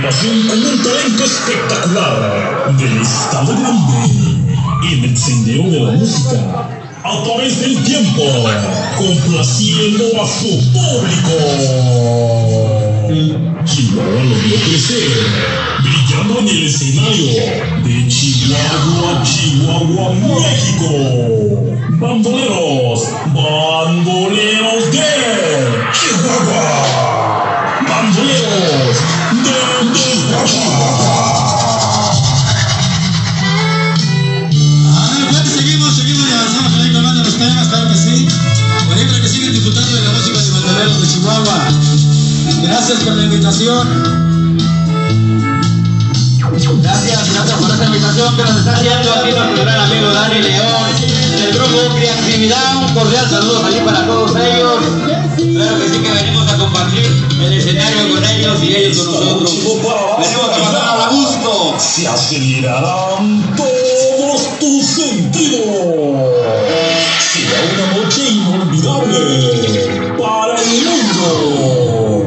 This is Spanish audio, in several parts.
agrupación con un talento espectacular del Estado Grande en el sendero de la música a través del tiempo, complaciendo a su público. Chihuahua lo vio crecer, brillando en el escenario de Chihuahua, Chihuahua, México. Bandoleros, bandoleros de Chihuahua, bandoleros de Chihuahua. Seguimos y avanzamos ahí tomando los temas, claro que sí. Por ahí para que sigan disfrutando de la música de bandoleros de Chihuahua. Gracias por la invitación. Gracias por esta invitación que nos está haciendo aquí nuestro gran amigo Dani León del grupo Creatividad. Un cordial saludo allí para todos ellos. Claro que sí que venimos a compartir el escenario con ellos y ellos con nosotros. Venimos a pasar a gusto. Se acelerarán todos tus sentidos. Será una noche inolvidable para el mundo.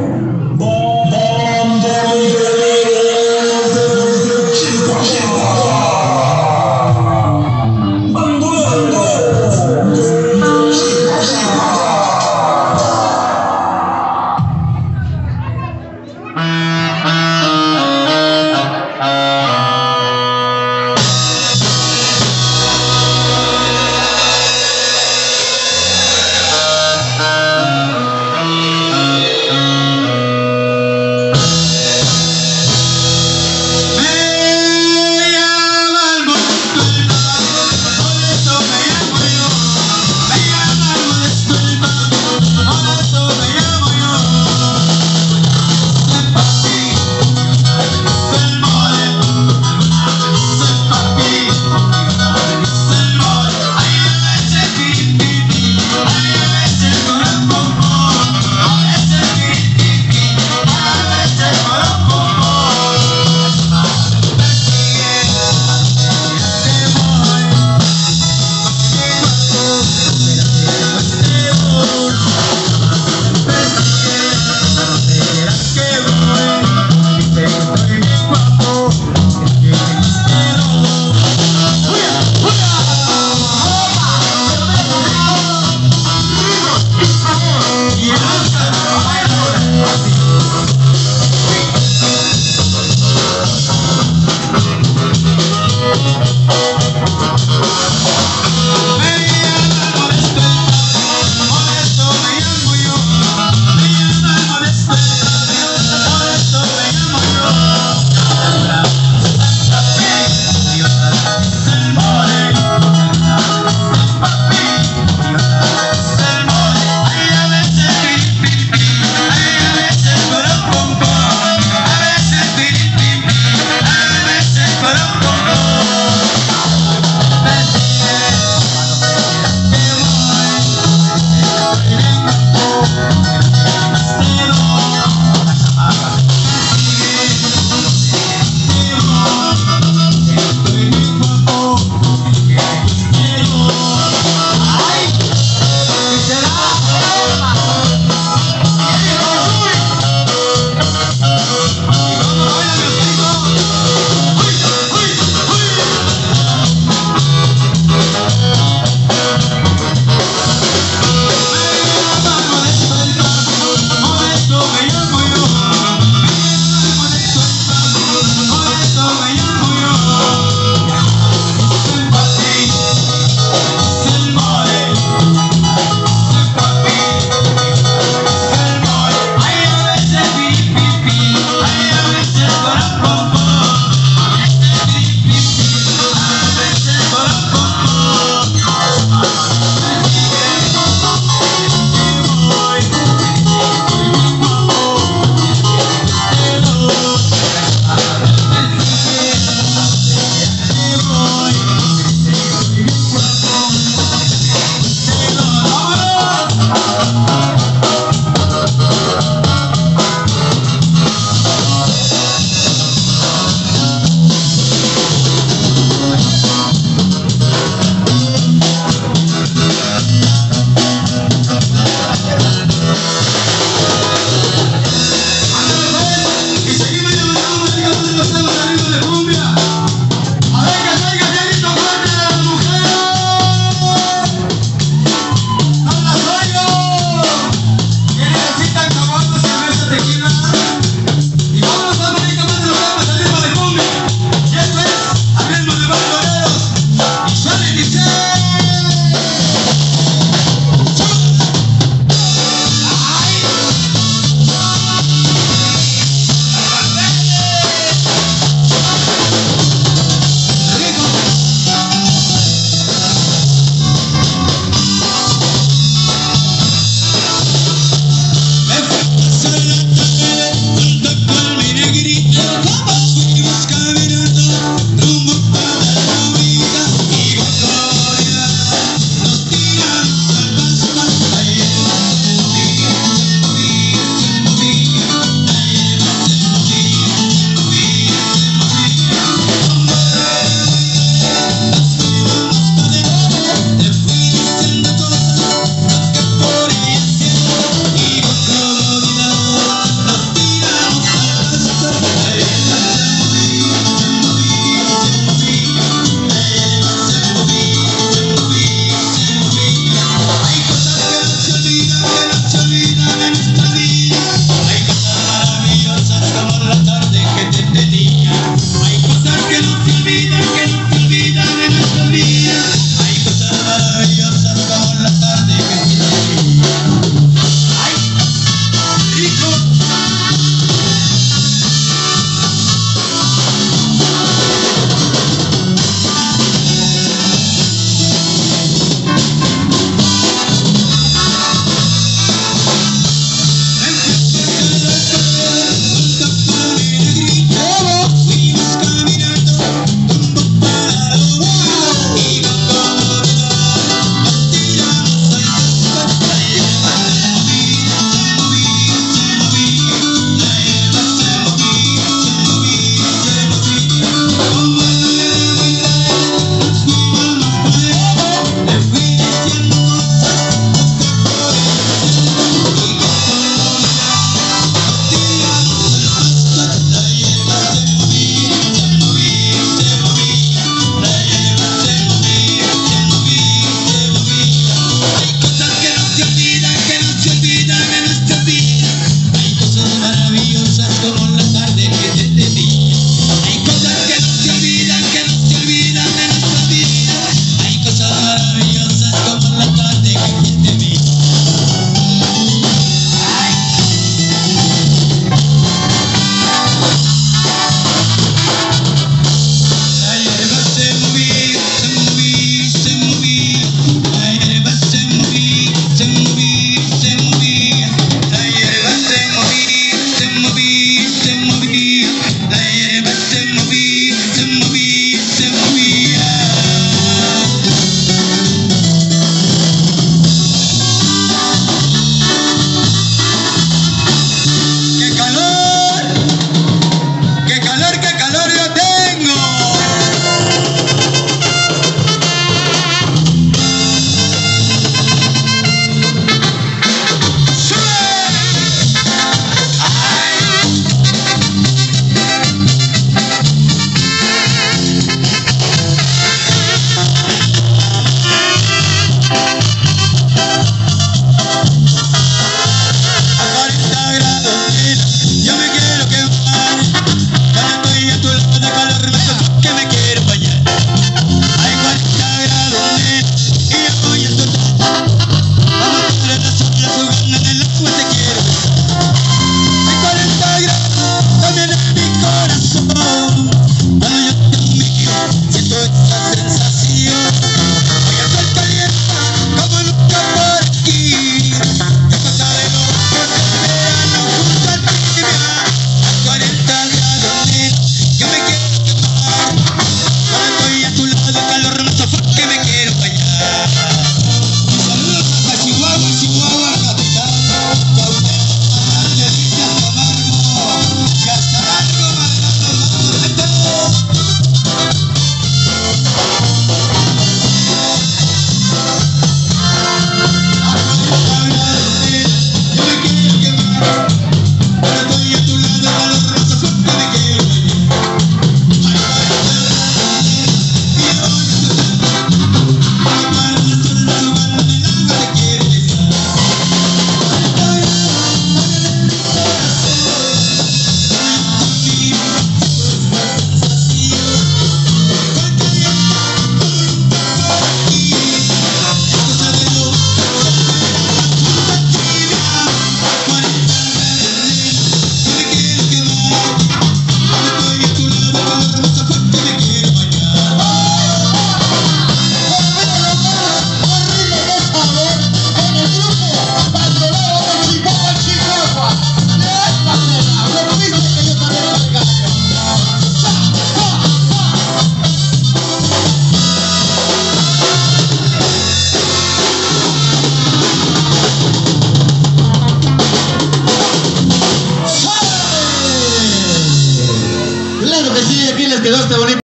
Claro que sí, aquí les quedó este bonito.